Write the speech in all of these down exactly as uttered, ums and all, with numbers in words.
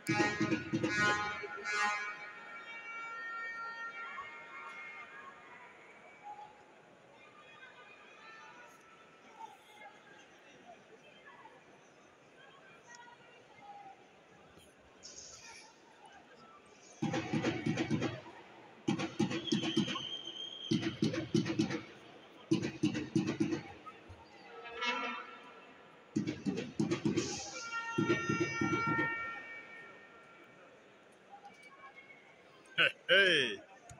Hey.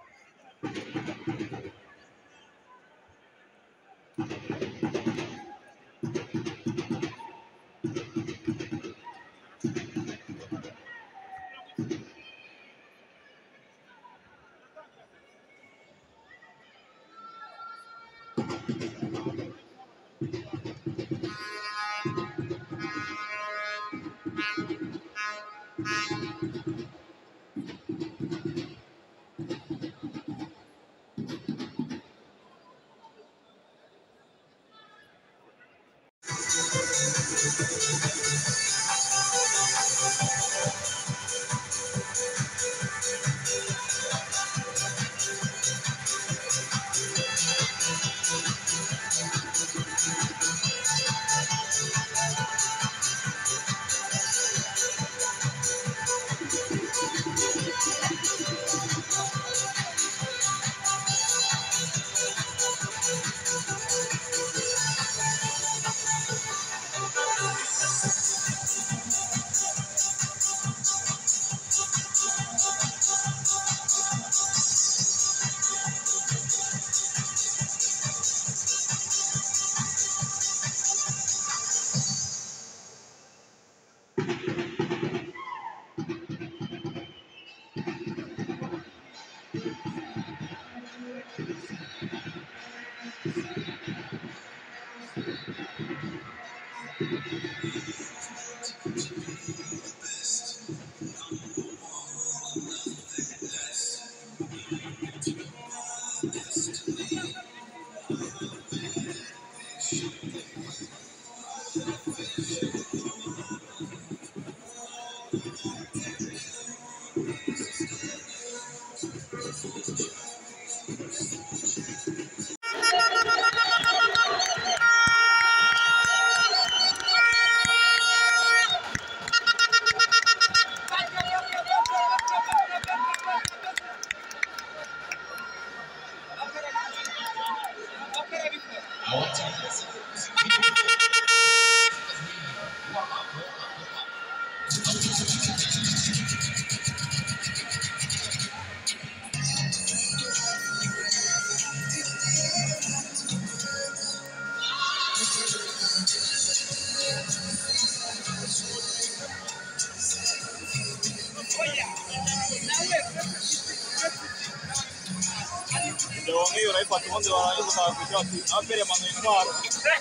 Io l'hai fatto quando io stavo qui oggi, a bere mano in mare.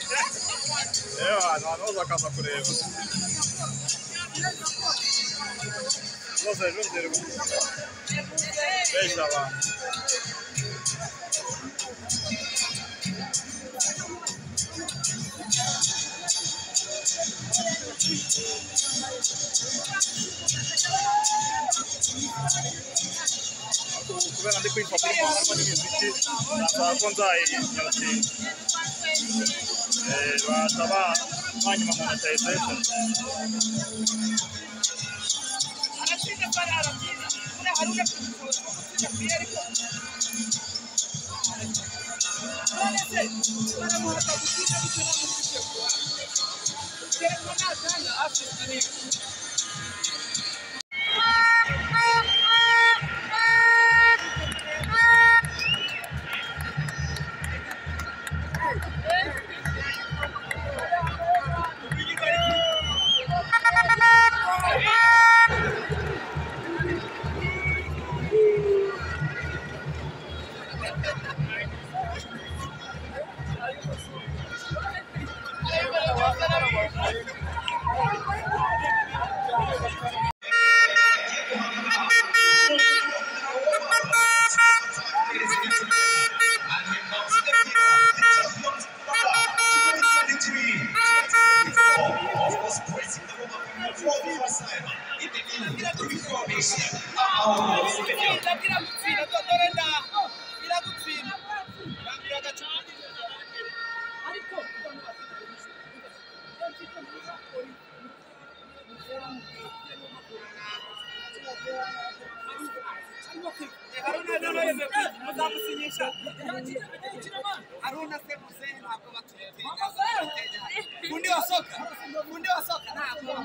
Eh, no, non so cosa volevo. Lo sai, non dire così. Bella va. Comunque andate qui in fatto di mare, ma di tutti la bonsai e va stava ogni mamma sei sempre alla fine parare una haruka para morta bucina Aruna sema sema hapo watu fundi wa soka fundi wa soka na hapo